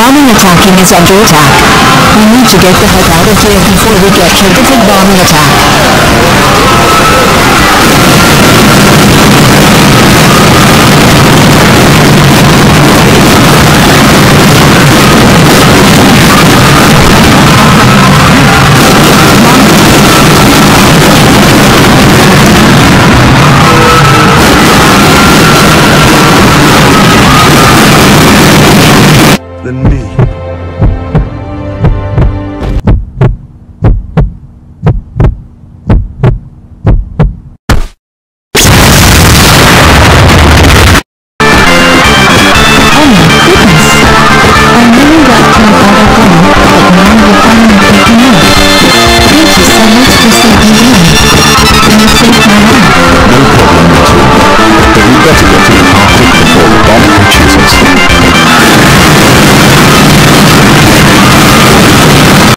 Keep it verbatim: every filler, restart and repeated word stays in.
Bombing attacking is under attack. We need to get the heck out of here before we get targeted bombing attack. Than me.